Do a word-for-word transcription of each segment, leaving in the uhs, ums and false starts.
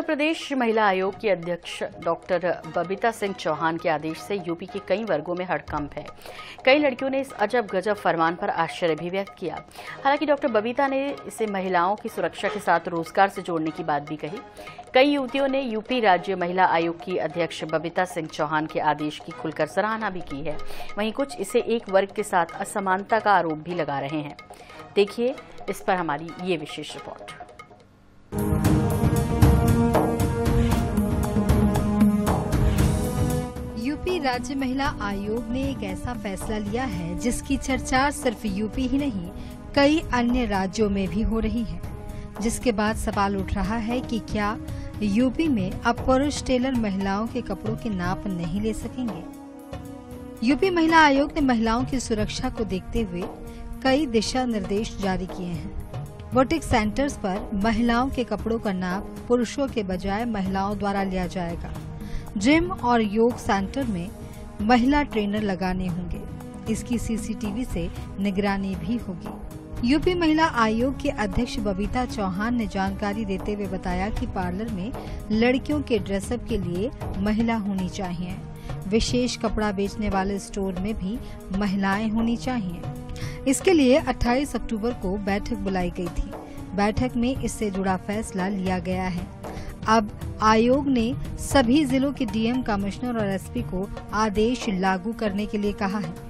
उत्तर प्रदेश महिला आयोग की अध्यक्ष डॉक्टर बबीता सिंह चौहान के आदेश से यूपी के कई वर्गों में हड़कंप है। कई लड़कियों ने इस अजब गजब फरमान पर आश्चर्य भी व्यक्त किया। हालांकि डॉक्टर बबीता ने इसे महिलाओं की सुरक्षा के साथ रोजगार से जोड़ने की बात भी कही। कई युवतियों ने यूपी राज्य महिला आयोग की अध्यक्ष बबीता सिंह चौहान के आदेश की खुलकर सराहना भी की है। वहीं कुछ इसे एक वर्ग के साथ असमानता का आरोप भी लगा रहे हैं। देखिए इस पर हमारी ये विशेष रिपोर्ट। यूपी राज्य महिला आयोग ने एक ऐसा फैसला लिया है जिसकी चर्चा सिर्फ यूपी ही नहीं कई अन्य राज्यों में भी हो रही है, जिसके बाद सवाल उठ रहा है कि क्या यूपी में अब पुरुष टेलर महिलाओं के कपड़ों की नाप नहीं ले सकेंगे। यूपी महिला आयोग ने महिलाओं की सुरक्षा को देखते हुए कई दिशा निर्देश जारी किए हैं। बुटीक सेंटर्स पर महिलाओं के कपड़ों का नाप पुरुषों के बजाय महिलाओं द्वारा लिया जाएगा। जिम और योग सेंटर में महिला ट्रेनर लगाने होंगे। इसकी सीसीटीवी से निगरानी भी होगी। यूपी महिला आयोग के अध्यक्ष बबीता चौहान ने जानकारी देते हुए बताया कि पार्लर में लड़कियों के ड्रेसअप के लिए महिला होनी चाहिए। विशेष कपड़ा बेचने वाले स्टोर में भी महिलाएं होनी चाहिए। इसके लिए अट्ठाईस अक्टूबर को बैठक बुलाई गई थी। बैठक में इससे जुड़ा फैसला लिया गया है। अब आयोग ने सभी जिलों के डीएम, कमिश्नर और एसपी को आदेश लागू करने के लिए कहा है।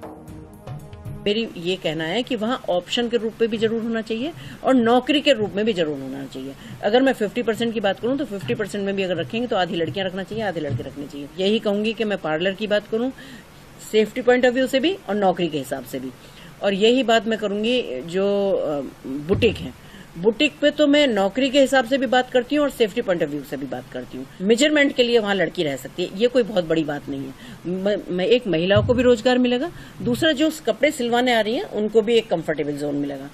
मेरी ये कहना है कि वहाँ ऑप्शन के रूप में भी जरूर होना चाहिए और नौकरी के रूप में भी जरूर होना चाहिए। अगर मैं पचास परसेंट की बात करूँ तो पचास परसेंट में भी अगर रखेंगे तो आधी लड़कियां रखना चाहिए, आधे लड़के रखने चाहिए। यही कहूंगी कि मैं पार्लर की बात करूँ सेफ्टी पॉइंट ऑफ व्यू से भी और नौकरी के हिसाब से भी। और यही बात मैं करूंगी जो बुटीक है, बुटीक पे तो मैं नौकरी के हिसाब से भी बात करती हूँ और सेफ्टी पॉइंट ऑफ व्यू से भी बात करती हूँ। मेजरमेंट के लिए वहाँ लड़की रह सकती है, ये कोई बहुत बड़ी बात नहीं है। मैं एक महिलाओं को भी रोजगार मिलेगा, दूसरा जो कपड़े सिलवाने आ रही हैं उनको भी एक कंफर्टेबल जोन मिलेगा।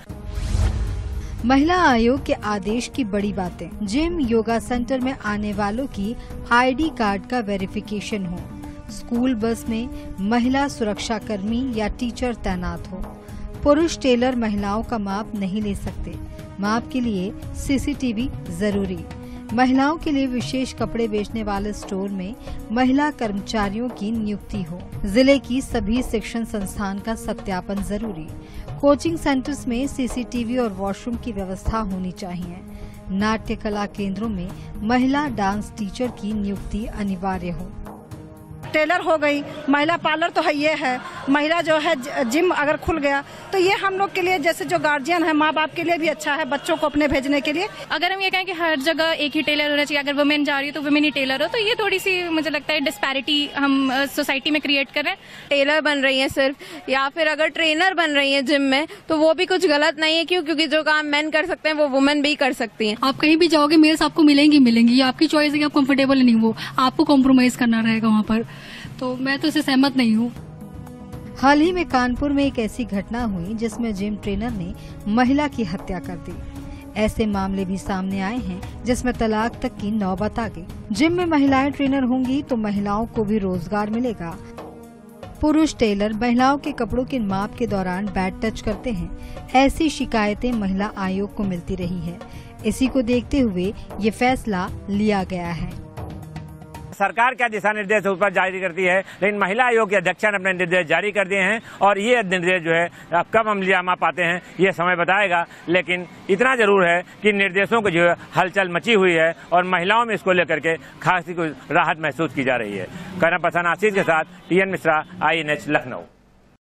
महिला आयोग के आदेश की बड़ी बातें। जिम, योगा सेंटर में आने वालों की आईडी कार्ड का वेरिफिकेशन हो। स्कूल बस में महिला सुरक्षा कर्मी या टीचर तैनात हो। पुरुष टेलर महिलाओं का माप नहीं ले सकते। माप के लिए सीसीटीवी जरूरी। महिलाओं के लिए विशेष कपड़े बेचने वाले स्टोर में महिला कर्मचारियों की नियुक्ति हो। जिले की सभी शिक्षण संस्थान का सत्यापन जरूरी। कोचिंग सेंटर्स में सीसीटीवी और वॉशरूम की व्यवस्था होनी चाहिए। नाट्य कला केंद्रों में महिला डांस टीचर की नियुक्ति अनिवार्य हो। टेलर हो गई, महिला पार्लर तो है ये है, महिला जो है जिम अगर खुल गया तो ये हम लोग के लिए जैसे जो गार्जियन है, माँ बाप के लिए भी अच्छा है बच्चों को अपने भेजने के लिए। अगर हम ये कहें कि हर जगह एक ही टेलर होना चाहिए, अगर वुमेन जा रही है तो वुमेन ही टेलर हो, तो ये थोड़ी सी मुझे लगता है डिस्पैरिटी हम सोसाइटी में क्रिएट कर रहे हैं। टेलर बन रही है सिर्फ, या फिर अगर ट्रेनर बन रही है जिम में, तो वो भी कुछ गलत नहीं है। क्यों? क्योंकि जो काम मेन कर सकते हैं वो वुमेन भी कर सकती है। आप कहीं भी जाओगे मेल्स आपको मिलेंगी मिलेंगी आपकी चॉइस है कि आप कंफर्टेबल नहीं हो, आपको कॉम्प्रोमाइज करना रहेगा वहाँ पर। तो मैं तो इससे सहमत नहीं हूँ। हाल ही में कानपुर में एक ऐसी घटना हुई जिसमें जिम ट्रेनर ने महिला की हत्या कर दी। ऐसे मामले भी सामने आए हैं जिसमें तलाक तक की नौबत आ गई। जिम में महिलाएं ट्रेनर होंगी तो महिलाओं को भी रोजगार मिलेगा। पुरुष टेलर महिलाओं के कपड़ों के माप के दौरान बैड टच करते हैं। ऐसी शिकायतें महिला आयोग को मिलती रही है। इसी को देखते हुए ये फैसला लिया गया है। सरकार क्या दिशा निर्देश उस पर जारी करती है, लेकिन महिला आयोग के अध्यक्ष ने अपने निर्देश जारी कर दिए हैं और ये निर्देश जो है अब कब अमलीजामा पाते हैं ये समय बताएगा। लेकिन इतना जरूर है कि निर्देशों की जो है हलचल मची हुई है और महिलाओं में इसको लेकर के खासी कुछ राहत महसूस की जा रही है। करम पसंद आशीष के साथ T N Mishra, I N H Lucknow.